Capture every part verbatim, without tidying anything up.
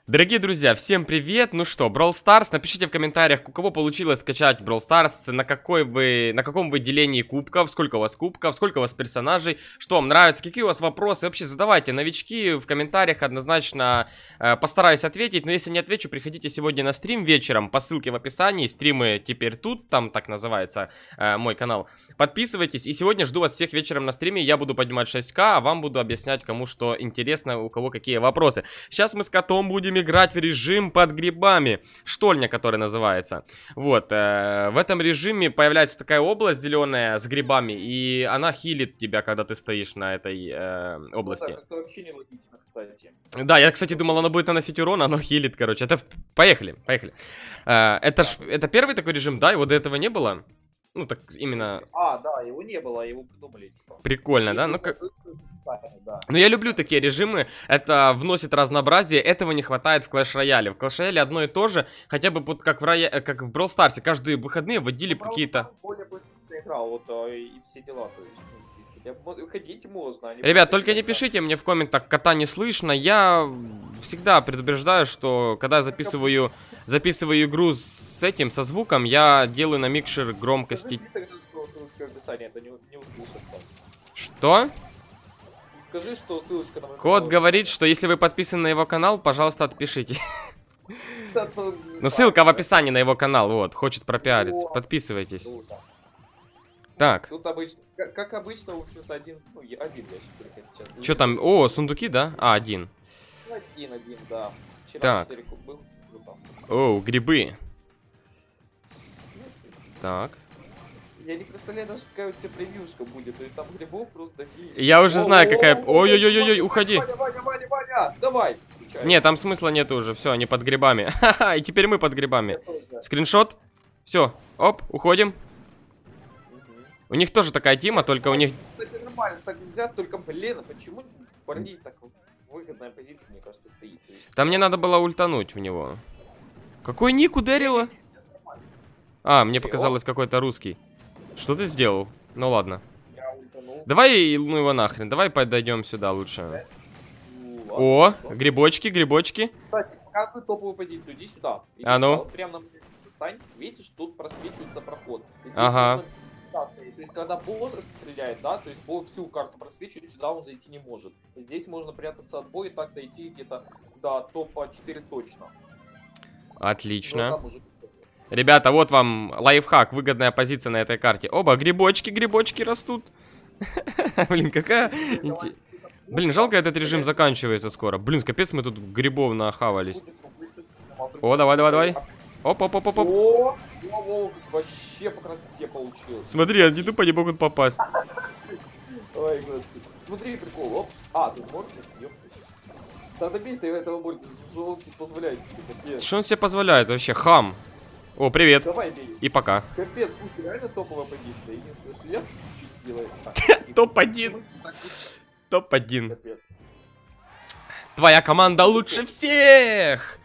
Дорогие друзья, всем привет! Ну что, Brawl Stars, напишите в комментариях, у кого получилось скачать Brawl Stars, на какой вы, на каком вы делении кубков, сколько у вас кубков, сколько у вас персонажей, что вам нравится, какие у вас вопросы, вообще задавайте, новички, в комментариях однозначно э, постараюсь ответить, но если не отвечу, приходите сегодня на стрим вечером по ссылке в описании, стримы теперь тут, там так называется э, мой канал, подписывайтесь, и сегодня жду вас всех вечером на стриме, я буду поднимать шесть ка, а вам буду объяснять, кому что интересно, у кого какие вопросы. Сейчас мы с котом будем играть в режим под грибами, штольня, который называется. Вот, э, в этом режиме появляется такая область зеленая с грибами, и она хилит тебя, когда ты стоишь на этой э, области. Ну, да, вообще не логично, кстати. Да, я, кстати, думал, она будет наносить урон, а оно хилит, короче. Это поехали, поехали. Э, это ж, это первый такой режим, да? Его до этого не было? Ну, так именно... А, да, его не было, его придумали. Типа. Прикольно, да? Ну, как... Да. Ну, я люблю такие режимы, это вносит разнообразие, этого не хватает в Clash Royale. В Clash Royale одно и то же, хотя бы вот как в, Роя... как в Brawl Stars, каждые выходные вводили какие-то... Более быстро играл, вот, и все дела, то есть, ну, ходить можно. А Ребят, только не пишите мне в комментах, кота не слышно, я всегда предупреждаю, что когда я записываю, записываю игру с этим, со звуком, я делаю на микшер громкости... Что? Скажи, что ссылочка на... Кот говорит, что если вы подписаны на его канал, пожалуйста, отпишитесь. Ну, ссылка в описании на его канал, вот, хочет пропиариться. Подписывайтесь. Так. Тут обычно, как обычно, в общем-то, один, ну, один ящик только сейчас. Что там? О, сундуки, да? А, один. Один, один, да. Так. О, грибы. Так. Я не представляю даже, какая у тебя превьюшка будет. То есть там грибов просто дофигища. Я уже знаю, какая... Ой-ой-ой-ой, уходи. Ваня, Ваня, Ваня, Ваня, давай. Нет, там смысла нету уже. Все, они под грибами. Ха-ха, и теперь мы под грибами. Скриншот. Все, оп, уходим. У них тоже такая тима, только у них... Кстати, нормально так взять, только, блин, а почему парней так выгодная позиция, мне кажется, стоит? Там мне надо было ультануть в него. Какой ник ударило? А, мне показалось какой-то русский. Что ты сделал? Ну ладно. Давай, ну его нахрен, давай подойдем сюда лучше. Ну, О, хорошо. Грибочки, грибочки. Кстати, показывай топовую позицию, иди сюда. Иди А ну? сюда, прям на мне встань. Видишь, тут просвечивается проход. Здесь ага. можно... То есть, когда босс стреляет, да, то есть босс всю карту просвечивает, сюда он зайти не может. Здесь можно прятаться от боя и так дойти где-то до топа четыре точно. Отлично. Ну, ребята, вот вам лайфхак, выгодная позиция на этой карте. Оба, грибочки, грибочки растут. Блин, какая... Блин, жалко, этот режим заканчивается скоро. Блин, капец, мы тут грибов нахавались. О, давай, давай, давай. Оп, оп, оп, оп, оп. О, о, вообще по красоте получилось. Смотри, они тупо не могут попасть. Ой, господи. Смотри, прикол, оп. А, ты Мортис, ёптись. Да добей ты этого Мортис, что он позволяет себе, капец. Что он себе позволяет вообще? Хам. О, привет. Давай, бей. И пока. Капец, слушай, реально топовая позиция. Единственное, что я чуть делаю. Топ один. Топ один. Твоя команда лучше всех.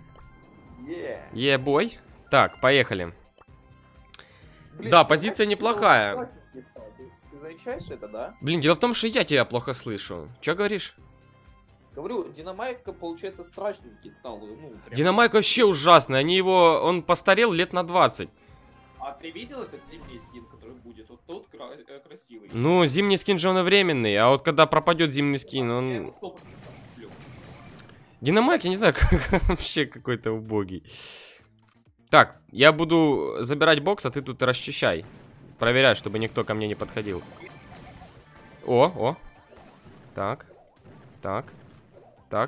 Е-бой. Так, поехали. Блин, да, ты позиция знаешь, неплохая. Ты, ты замечаешь это, да? Блин, дело в том, что я тебя плохо слышу. Че говоришь? Говорю, Динамайк, получается, страшненький стал. Ну, прям... Динамайк вообще ужасный. Они его... Он постарел лет на двадцать. А ты видел этот зимний скин, который будет? Вот тот кра красивый. Ну, зимний скин же он временный. А вот когда пропадет зимний скин, он... Динамайк, я не знаю, как вообще какой-то убогий. Так, я буду забирать бокс, а ты тут расчищай. Проверяй, чтобы никто ко мне не подходил. О, о. Так. Так. Так.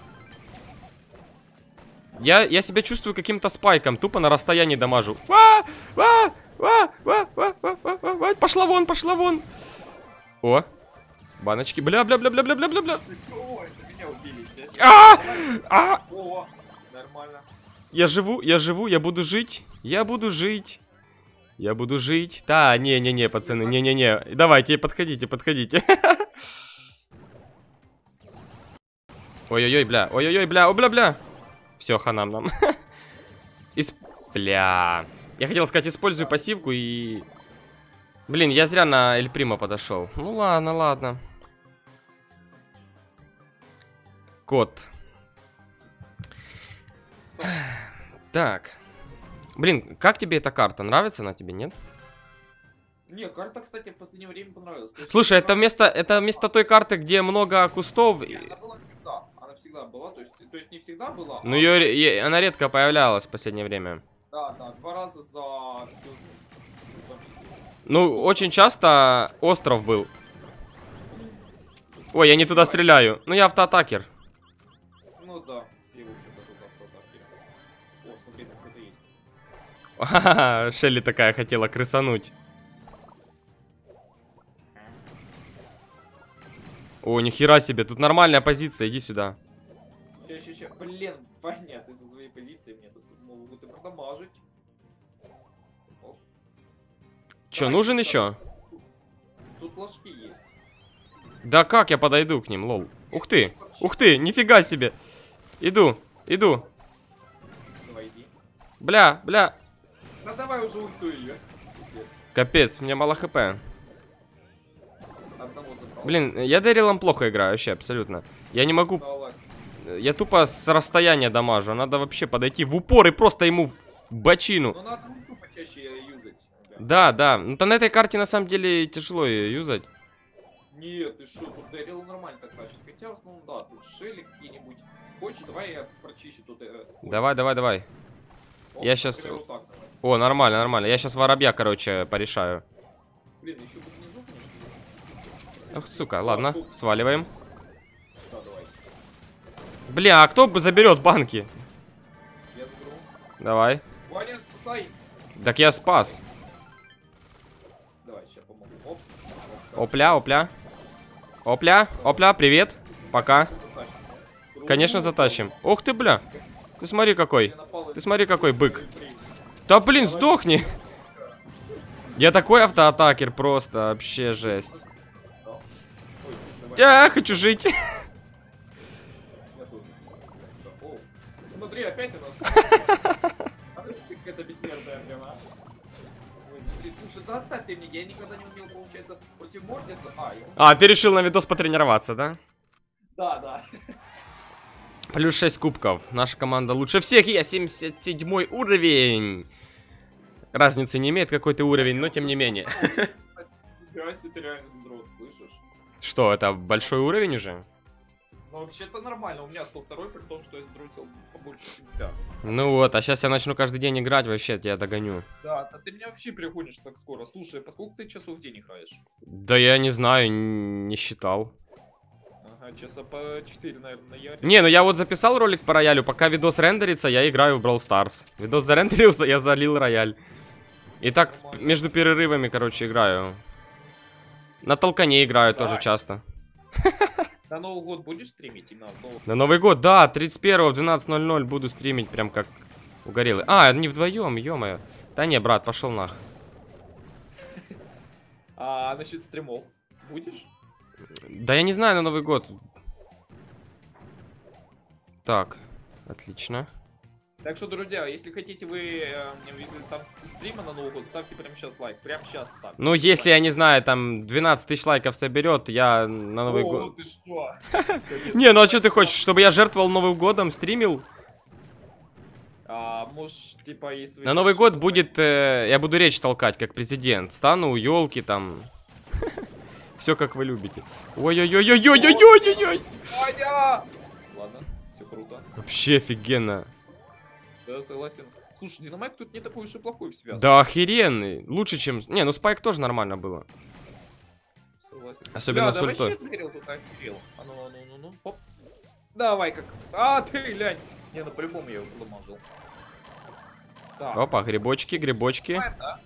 Я, я себя чувствую каким-то спайком. Тупо на расстоянии дамажу. А! А! А! А! А! А! А! Пошла вон, пошла вон. О. Баночки. Бля-бля-бля-бля-бля-бля-бля-бля. А! А! О, нормально. Я живу, я живу, я буду жить. Я буду жить. Я буду жить. Да, не-не-не, пацаны, не-не-не. Давайте, подходите, подходите. Ой-ой-ой, бля, ой-ой-ой, бля, о, бля-бля. Все, ханам нам. Исп... Бля. Я хотел сказать, использую пассивку и... Блин, я зря на Эль Примо подошел. Ну ладно, ладно. Кот. Так. Блин, как тебе эта карта? Нравится она тебе, нет? Не, карта, кстати, в последнее время понравилась. То есть Слушай, это игра- вместо, это вместо той карты, где много кустов. Не, она была всегда. Она всегда была. То есть, то есть не всегда была. Ну, а- ее, она редко появлялась в последнее время. Да, да, два раза за всю. Ну, очень часто остров был. Ой, я не туда стреляю. Ну, я автоатакер. Ну да, все вообще-то тут автоатаки. О, смотри, там кто-то есть. Ха-ха, Шелли такая хотела крысануть. О, нихера себе, тут нормальная позиция, иди сюда. Ща, ща, ща. Блин, Ваня, ты со своей позиции мне тут могут и продамажить. Оп. Че, Давай, нужен кстати, еще? Тут ложки есть. Да как я подойду к ним, лол? Ух ты, ух ты, нифига себе. Иду, иду. Давай, иди. Бля, бля. Да давай уже ультуй ее. Капец, у меня мало хп. Одного забрал. Блин, я Дэрилом плохо играю, вообще, абсолютно. Я не могу... Да ладно. Я тупо с расстояния дамажу. Надо вообще подойти в упор и просто ему в бочину. Но надо ульту почаще юзать. ребят. Да, да. Ну, то на этой карте, на самом деле, тяжело ее юзать. Нет, ты шо, тут Дэрил нормально так тащит. Хотя в основном, да, тут Шелли какие-нибудь. Хочешь, давай я прочищу тут. э, Давай, давай, давай. оп, я щас- например, вот так давай. О, нормально, нормально. Я сейчас воробья, короче, порешаю. Блин, еще тут внизу, конечно. Ох, сука, ладно, сваливаем. Да, давай. Бля, а кто бы заберет банки? Я заберу. Давай. Ваня, спасай. Так я спас. Давай, сейчас помогу. Оп. Опля, опля. Опля, опля, привет. Пока. Затащим. Конечно, затащим. Ух ты, бля. Ты смотри какой. Я напал, Ты смотри какой бык. Да блин, сдохни. Я такой автоатакер просто, вообще жесть. да. Ой, слушай, Ваня, Я хочу жить. я тут. Что? О, смотри, опять у нас. Это бессмертная прямо. Ой, смотри, слушай, да оставь ты мне, я никогда не умел, получается, против Мортиса. А, я... А, ты решил на видос потренироваться, да? Да, да. Плюс шесть кубков. Наша команда лучше всех. Я семьдесят седьмой уровень. Разницы не имеет, какой ты уровень, но тем не менее. Нифига себе, ты реально задрот, слышишь? Что, это большой уровень уже? Ну, вообще-то нормально, у меня сто второй, при том, что я задротил побольше тебя. Ну вот, а сейчас я начну каждый день играть, вообще тебя догоню. Да, да ты меня вообще перегонишь так скоро. Слушай, по сколько ты часов в день играешь? Да я не знаю, н- не считал. Ага, часа по четыре, наверное, на яре. Не, ну я вот записал ролик по роялю, пока видос рендерится, я играю в Brawl Stars. Видос зарендерился, я залил рояль. И так с- Нормально. между перерывами, короче, играю. На толкане играю Да. тоже часто. На Новый год будешь стримить именно? Новый- На Новый год, да, тридцать первого в двенадцать ноль ноль буду стримить прям как угорелый. А, не вдвоем, ё-моё. Да не, брат, пошел нах. А насчет стримов будешь? Да я не знаю на Новый год. Так, отлично. Так что, друзья, если хотите вы э, видеть там стрима на Новый год, ставьте прямо сейчас лайк. Прямо сейчас ставьте. Ну, если, я не знаю, там двенадцать тысяч лайков соберет, я на Новый О, год... ну ты что? Не, ну а что ты хочешь, чтобы я жертвовал Новым годом, стримил? А, можешь, типа, если... вы На Новый хотите год будет, э, я буду речь толкать, как президент. Стану у елки там. Все как вы любите. Ой-ой-ой-ой-ой-ой-ой-ой! Ваня! Ладно, все круто. Вообще офигенно. Да, согласен. Слушай, Динамайк тут не такой уж и плохой в связке. Да охеренный. Лучше, чем... Не, ну Спайк тоже нормально было. Согласен. Особенно Бля, с да ультой. вообще Дэрил тут охерел. А ну, а ну, ну, ну, хоп. Давай как. А, ты глянь. Не, ну по-любому я его подмажил. Так. Опа, грибочки, грибочки. Понимаем, да?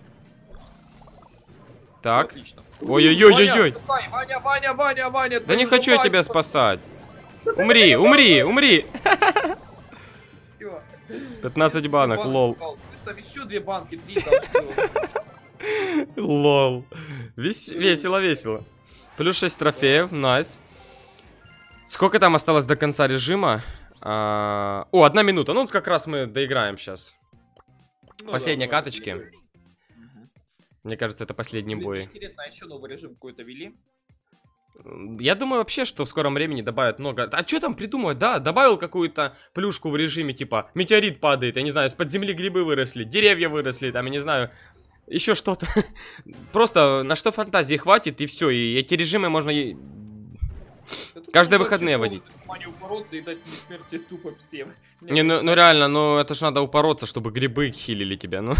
Так. Всё, отлично. Ой-ой-ой-ой-ой. Ваня, спасай, Ваня, Ваня, Ваня, Ваня. Да не твою хочу я мать, тебя спасать. Умри, умри, умри. всё. пятнадцать банок, Банк лол. упал. Ты там еще две банки, три там. всё. Лол. Вес- Весело, весело. Плюс шесть трофеев, найс. Сколько там осталось до конца режима? А, О, одна минута. Ну, как раз мы доиграем сейчас. Ну Последние да, давай, каточки. последний. Мгм. Мне кажется, это последний Блин, бой. Интересно, а еще новый режим какой-то вели? Я думаю вообще, что в скором времени добавят много... А что там придумывать? Да, добавил какую-то плюшку в режиме, типа, метеорит падает, я не знаю, из-под земли грибы выросли, деревья выросли, там, я не знаю, еще что-то. Просто на что фантазии хватит, и все, и эти режимы можно и- каждые выходные водить. Упороться и дать бессмертие тупо всем. Не, ну, ну реально, ну это ж надо упороться, чтобы грибы хилили тебя, ну.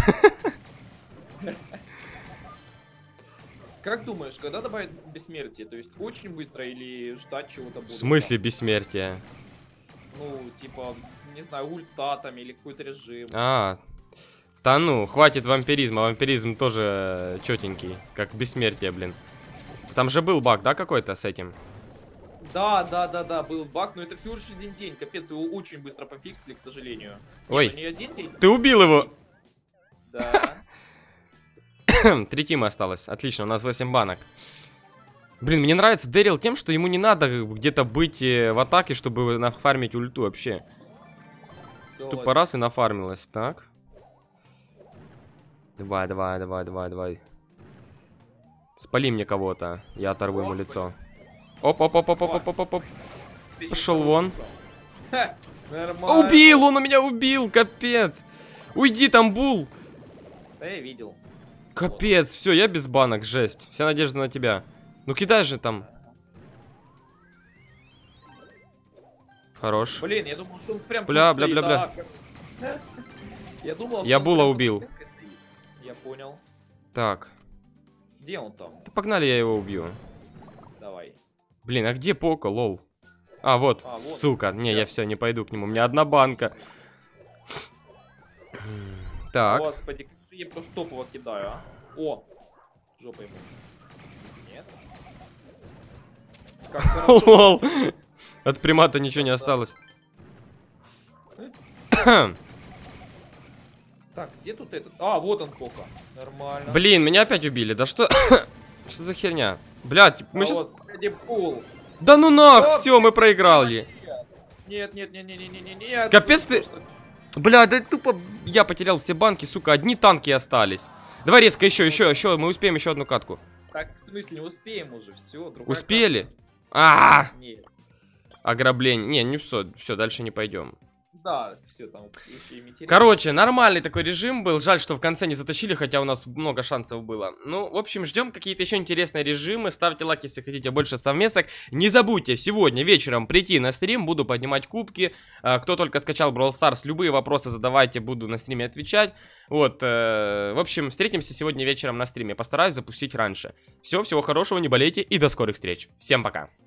Как думаешь, когда добавят бессмертие? То есть очень быстро или ждать чего-то В будет? смысле бессмертия? Ну, типа, не знаю, ульта там или какой-то режим. А, да ну, хватит вампиризма, вампиризм тоже четенький, как бессмертие, блин. Там же был баг, да, какой-то с этим? Да, да, да, да, был баг, но это всего лишь один день. Капец, его очень быстро пофиксили, к сожалению. Ой, Не, ну не один день. ты убил его! Да. Три тима осталось, отлично, у нас восемь банок. Блин, мне нравится Дэрил тем, что ему не надо где-то быть э, в атаке, чтобы нафармить ульту вообще. Согласен. Тупо раз и нафармилась, так. Давай, давай, давай, давай, давай. Спали мне кого-то, я оторву ему лицо. Оп-оп-оп-оп-оп-оп-оп. Пошел вон. Ха, нормально. Убил, он у меня убил, капец. Уйди, там бул. Да, я видел. Капец, все, я без банок, жесть. Вся надежда на тебя. Ну кидай же там. Хорош. Блин, я думал, что он прям Бля, тут бля, стоит, бля, а, Я думал, что Я он Була прям убил. под стенкой стоит. Я понял. Так, Где он там? да погнали, я его убью. Давай. Блин, а где Поко, лол? А, вот, А, вот. сука. Не, я Ясно. все, не пойду к нему. У меня одна банка. Так. Господи, как же я просто топово кидаю, а? О! Жопа ему. Нет. Как хорошо. Лол. От примата ничего не осталось. Так, где тут этот? А, вот он Пока. Нормально. Блин, меня опять убили. Да что... Что за херня? Блядь, мы А сейчас... вот сзади пул. Да ну нах, Оп! все, мы проиграли. Нет, нет, нет, нет, нет, нет, нет, нет. Капец ты... Бля, да тупо я потерял все банки, сука, одни танки остались. Давай резко еще, еще, еще, мы успеем еще одну катку. Так, в смысле, не успеем уже, все, Успели? А, Нет. ограбление. Не, не все, все, дальше не пойдем. Да, все там еще и метеорит. Короче, нормальный такой режим был. Жаль, что в конце не затащили, хотя у нас много шансов было. Ну, в общем, ждем какие-то еще интересные режимы. Ставьте лайк, если хотите больше совместок. Не забудьте сегодня вечером прийти на стрим. Буду поднимать кубки. А, кто только скачал Brawl Stars, любые вопросы задавайте, буду на стриме отвечать. Вот, э, в общем, встретимся сегодня вечером на стриме. Постараюсь запустить раньше. Все, всего хорошего, не болейте и до скорых встреч. Всем пока.